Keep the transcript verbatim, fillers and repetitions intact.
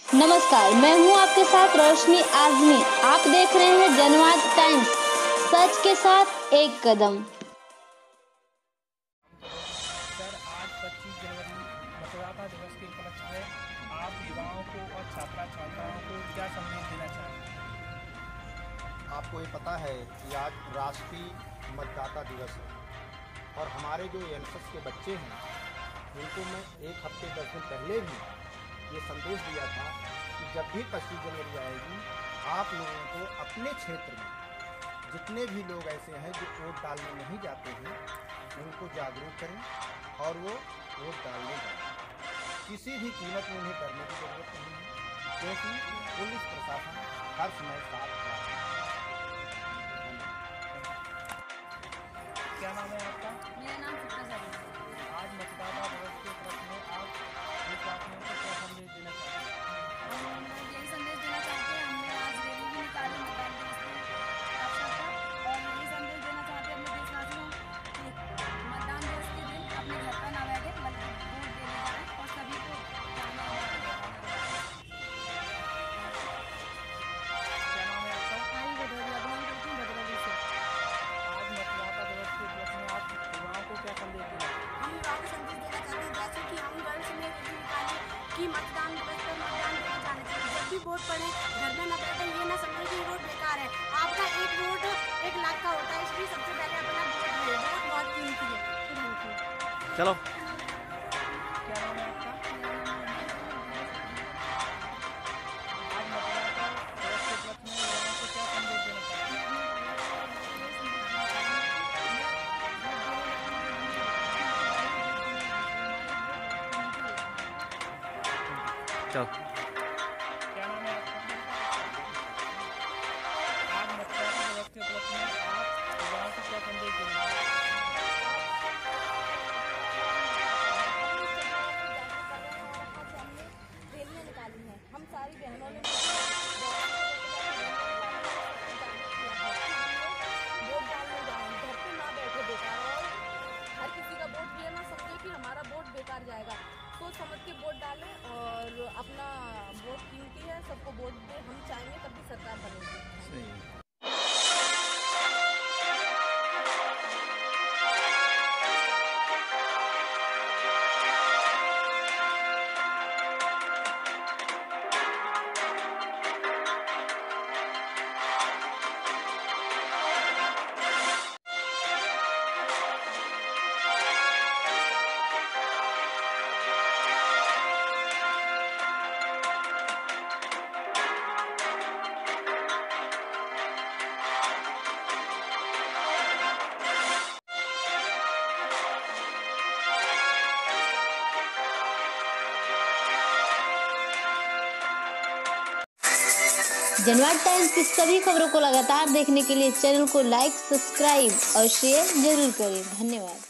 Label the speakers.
Speaker 1: नमस्कार, मैं हूं आपके साथ रोशनी आजमी। आप देख रहे हैं जनवाद टाइम्स, सच के साथ एक कदम।
Speaker 2: सर, आज पच्चीस जनवरी मतदाता दिवस के उपलक्ष्य में आप युवाओं को और छात्र छात्राओं को क्या संदेश देना चाहेंगे?
Speaker 3: आपको ये पता है कि आज राष्ट्रीय मतदाता दिवस है और हमारे जो एनएसएस के बच्चे हैं उनको मैं एक हफ्ते दस दिन पहले भी ये संदेश दिया था कि जब भी पच्चीस जनवरी आएगी आप लोगों को अपने क्षेत्र में जितने भी लोग ऐसे हैं जो वोट डालने नहीं जाते हैं उनको जागरूक करें और वो वोट डालने जाएं। किसी भी कीमत में उन्हें डरने की ज़रूरत नहीं है क्योंकि पुलिस प्रशासन हर समय साथ खड़ा है।
Speaker 2: क्या नाम है आपका?
Speaker 4: मेरा नाम सुप्ता सर है।
Speaker 2: आज मतदाता दिवस के उपलक्ष्य में आप देशवासियों को क्या संदेश देना चाहते हैं?
Speaker 4: हम यही संदेश देना चाहते हैं, हमने आज रैली भी निकाली मतदान दिवस के अवसर पर और यही संदेश देना चाहते हैं अपने देशवासियों कि मतदान दिवस के दिन अपने घर पर ना बैठे बल्कि वोट देने जाएं और सभी को जाना है।
Speaker 2: क्या नाम है आपका?
Speaker 4: हमारी भदौरिया बिलोंग करती हूँ भदौरी से।
Speaker 2: आज मतदाता दिवस के उपलक्ष्य में आप युवाओं को क्या संदेश देना चाहते हैं?
Speaker 5: हम युवाओं को संदेश देना चाहते हैं जैसे कि हम गर्ल्स ने रैली निकाली कि मतदान दिवस पर मतदान देने जाना चाहिए। जब भी वोट पड़े घर में न बैठे, ये ना समझे कि वोट बेकार है। आपका एक वोट एक लाख का होता है, इसलिए सबसे पहले अपना वोट दे। वोट बहुत कीमती है। Thank you.
Speaker 6: चलो।
Speaker 2: क्या नाम है आपका? आज मतदाता दिवस के उपलक्ष्य में युवाओं को क्या संदेश देना चाहते हैं?
Speaker 6: चलो।
Speaker 2: क्या नाम है आपका? आज मतदाता दिवस के उपलक्ष्य में आप युवाओं को क्या संदेश देना चाहते हैं?
Speaker 5: रैलियां निकाली हैं, हम सारी बहनों ने वोट डालने जाएं, घर पे ना बैठे बेकार। और हर किसी का वोट ये ना समझे कि हमारा वोट बेकार जाएगा। सोच समझ के वोट डालें और अपना वोट कीमती है, सबको वोट दें। हम चाहेंगे तभी सरकार बनेगी।
Speaker 6: सही।
Speaker 1: जनवाद टाइम्स की सभी खबरों को लगातार देखने के लिए चैनल को लाइक, सब्सक्राइब और शेयर जरूर करें। धन्यवाद।